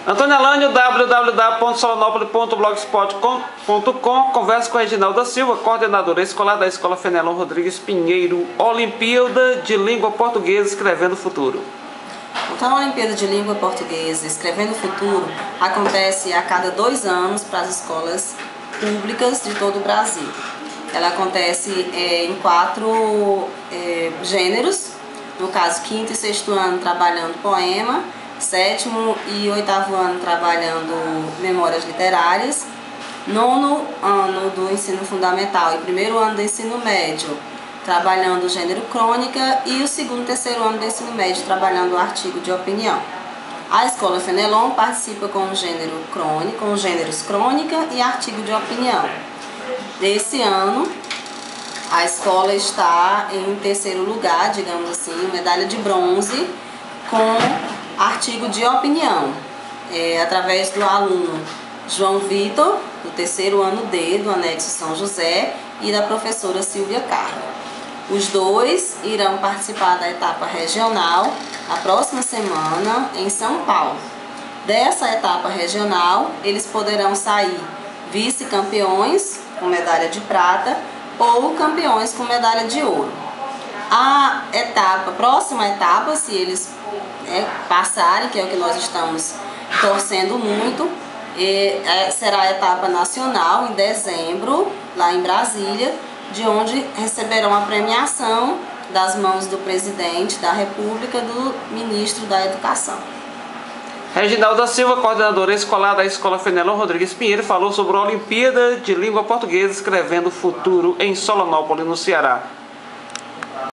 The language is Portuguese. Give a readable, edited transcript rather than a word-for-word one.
Antônio Elânio, www.solonopole.blogspot.com. Conversa com a Reginalda Silva, coordenadora escolar da Escola Fenelon Rodrigues Pinheiro. Olimpíada de Língua Portuguesa Escrevendo o Futuro. Então, a Olimpíada de Língua Portuguesa Escrevendo o Futuro acontece a cada 2 anos para as escolas públicas de todo o Brasil. Ela acontece em 4 gêneros, no caso, 5º e 6º ano trabalhando poema, 7º e 8º ano trabalhando memórias literárias, 9º ano do ensino fundamental e 1º ano do ensino médio trabalhando o gênero crônica e o 2º e 3º ano do ensino médio trabalhando o artigo de opinião. A Escola Fenelon participa com o gênero crônica, com os gêneros crônica e artigo de opinião. Desse ano, a escola está em 3º lugar, digamos assim, medalha de bronze com artigo de opinião, através do aluno João Vitor, do 3º ano D, do Anexo São José, e da professora Silvia Carla. Os dois irão participar da etapa regional a próxima semana em São Paulo. Dessa etapa regional, eles poderão sair vice-campeões com medalha de prata ou campeões com medalha de ouro. A próxima etapa, se eles passarem, que é o que nós estamos torcendo muito, será a etapa nacional em dezembro, lá em Brasília, de onde receberão a premiação das mãos do presidente da República, do ministro da Educação. Reginalda Silva, coordenadora escolar da Escola Fenelon Rodrigues Pinheiro, falou sobre a Olimpíada de Língua Portuguesa Escrevendo o Futuro em Solonópole, no Ceará.